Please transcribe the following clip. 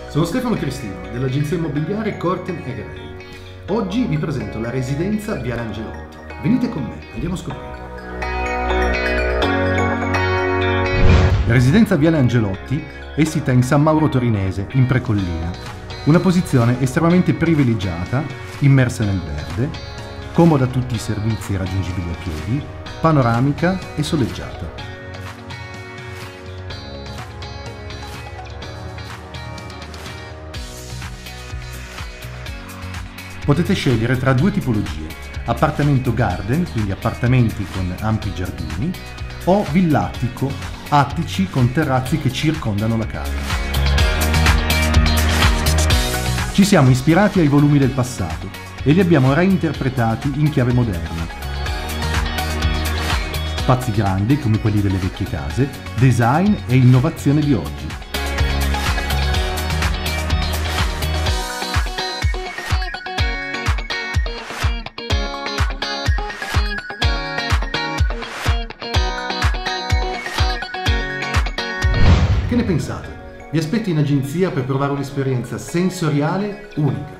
Sono Stefano Cristino dell'agenzia immobiliare Corten & Gray. Oggi vi presento la residenza Viale Angelotti. Venite con me, andiamo a scoprire. La residenza Viale Angelotti è sita in San Mauro Torinese, in Precollina. Una posizione estremamente privilegiata, immersa nel verde, comoda a tutti i servizi raggiungibili a piedi, panoramica e soleggiata. Potete scegliere tra due tipologie: appartamento garden, quindi appartamenti con ampi giardini, o villattico, attici con terrazzi che circondano la casa. Ci siamo ispirati ai volumi del passato e li abbiamo reinterpretati in chiave moderna. Spazi grandi come quelli delle vecchie case, design e innovazione di oggi. Che ne pensate? Vi aspetto in agenzia per provare un'esperienza sensoriale unica.